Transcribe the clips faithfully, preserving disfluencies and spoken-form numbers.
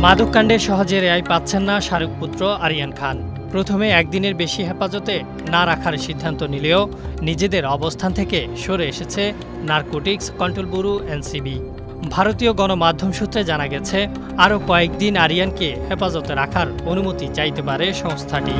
মাদককাণ্ডে সহজে রেহাই পাচ্ছেন না শাহরুখ পুত্র আরিয়ান খান। প্রথমে একদিনের বেশি হেফাজতে না রাখার সিদ্ধান্ত নিলেও নিজেদের অবস্থান থেকে সরে এসেছে নারকোটিক্স কন্ট্রোল ব্যুরো এনসিবি। ভারতীয় গণমাধ্যম সূত্রে জানা গেছে, আরও কয়েকদিন আরিয়ানকে হেফাজতে রাখার অনুমতি চাইতে পারে সংস্থাটি।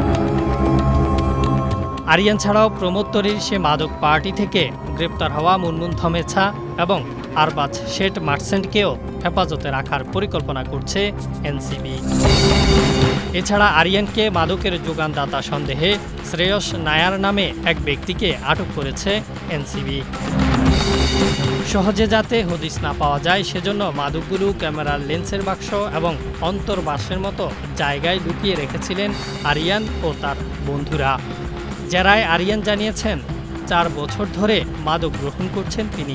আরিয়ান ছাড়াও প্রমোদ তরির সে মাদক পার্টি থেকে গ্রেপ্তার হওয়া মুনমুন ধমেছা এবং আরবাজ শেঠ মার্চেন্টকেও হেফাজতে রাখার পরিকল্পনা করছে এনসিবি। এছাড়া আরিয়ানকে মাদকের যোগানদাতা সন্দেহে শ্রেয়স নায়ার নামে এক ব্যক্তিকে আটক করেছে এনসিবি। সহজে যাতে হদিস না পাওয়া যায় সেজন্য মাদকগুলো ক্যামেরার লেন্সের বাক্স এবং অন্তর্বাসের মতো জায়গায় লুকিয়ে রেখেছিলেন আরিয়ান ও তার বন্ধুরা। জেরায় আরিয়ান জানিয়েছেন, চার বছর ধরে মাদক গ্রহণ করছেন তিনি।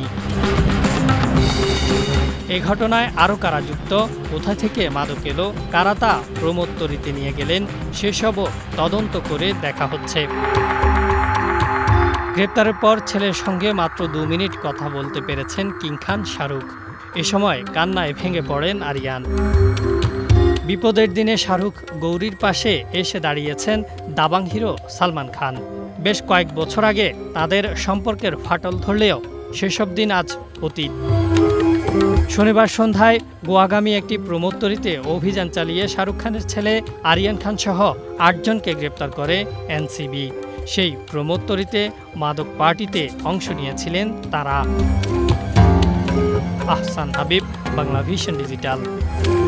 এ ঘটনায় আরও কারা যুক্ত, কোথা থেকে মাদক এলো, কারা তা প্রমোদ তরিতে নিয়ে গেলেন, সেসবও তদন্ত করে দেখা হচ্ছে। গ্রেপ্তারের পর ছেলের সঙ্গে মাত্র দু মিনিট কথা বলতে পেরেছেন কিং খান শাহরুখ। এ সময় কান্নায় ভেঙে পড়েন আরিয়ান। বিপদের দিনে শাহরুখ গৌরীর পাশে এসে দাঁড়িয়েছেন দাবাং হিরো সালমান খান। বেশ কয়েক বছর আগে তাদের সম্পর্কের ফাটল ধরলেও সেসব দিন আজ অতীত। শনিবার সন্ধ্যায় গোয়াগামী একটি প্রমোদ তরিতে অভিযান চালিয়ে শাহরুখ খানের ছেলে আরিয়ান খান সহ আটজনকে গ্রেপ্তার করে এনসিবি। সেই প্রমোদ তরিতে মাদক পার্টিতে অংশ নিয়েছিলেন তারা। Ahsan Habib, Bangla vision digital.